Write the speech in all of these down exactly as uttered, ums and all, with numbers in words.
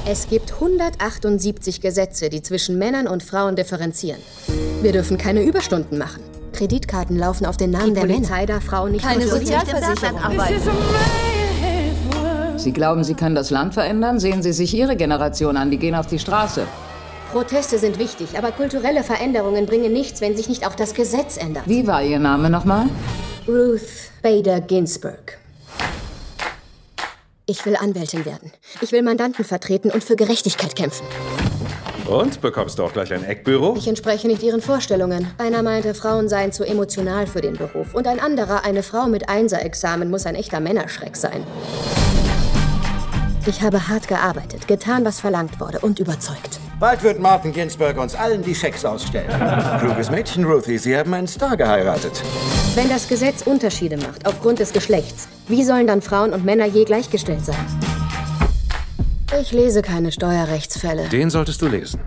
Es gibt hundertachtundsiebzig Gesetze, die zwischen Männern und Frauen differenzieren. Wir dürfen keine Überstunden machen. Kreditkarten laufen auf den Namen der Männer. Die Polizei darf Frauen nicht keine Sozialversicherung arbeiten. Sie glauben, Sie können das Land verändern? Sehen Sie sich Ihre Generation an, die gehen auf die Straße. Proteste sind wichtig, aber kulturelle Veränderungen bringen nichts, wenn sich nicht auch das Gesetz ändert. Wie war Ihr Name nochmal? Ruth Bader Ginsburg. Ich will Anwältin werden. Ich will Mandanten vertreten und für Gerechtigkeit kämpfen. Und? Bekommst du auch gleich ein Eckbüro? Ich entspreche nicht Ihren Vorstellungen. Einer meinte, Frauen seien zu emotional für den Beruf. Und ein anderer, eine Frau mit Einser-Examen muss ein echter Männerschreck sein. Ich habe hart gearbeitet, getan, was verlangt wurde und überzeugt. Bald wird Martin Ginsburg uns allen die Schecks ausstellen. Kluges Mädchen, Ruthie, Sie haben einen Star geheiratet. Wenn das Gesetz Unterschiede macht, aufgrund des Geschlechts, wie sollen dann Frauen und Männer je gleichgestellt sein? Ich lese keine Steuerrechtsfälle. Den solltest du lesen.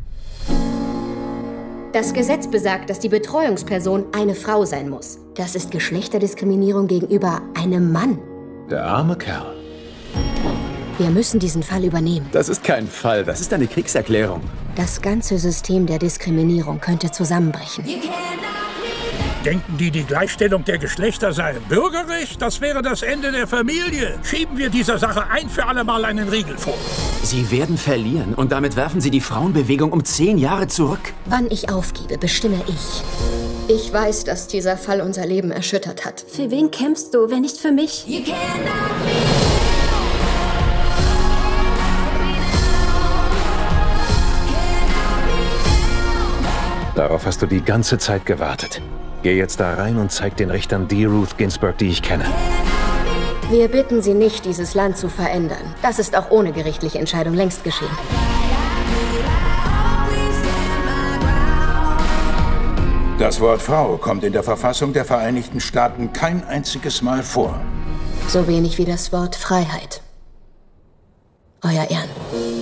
Das Gesetz besagt, dass die Betreuungsperson eine Frau sein muss. Das ist Geschlechterdiskriminierung gegenüber einem Mann. Der arme Kerl. Wir müssen diesen Fall übernehmen. Das ist kein Fall, das ist eine Kriegserklärung. Das ganze System der Diskriminierung könnte zusammenbrechen. Denken die, die Gleichstellung der Geschlechter sei Bürgerrecht? Das wäre das Ende der Familie. Schieben wir dieser Sache ein für alle Mal einen Riegel vor. Sie werden verlieren und damit werfen Sie die Frauenbewegung um zehn Jahre zurück. Wann ich aufgebe, bestimme ich. Ich weiß, dass dieser Fall unser Leben erschüttert hat. Für wen kämpfst du, wenn nicht für mich? Darauf hast du die ganze Zeit gewartet. Geh jetzt da rein und zeig den Richtern die Ruth Ginsburg, die ich kenne. Wir bitten Sie nicht, dieses Land zu verändern. Das ist auch ohne gerichtliche Entscheidung längst geschehen. Das Wort Frau kommt in der Verfassung der Vereinigten Staaten kein einziges Mal vor. So wenig wie das Wort Freiheit. Euer Ehren.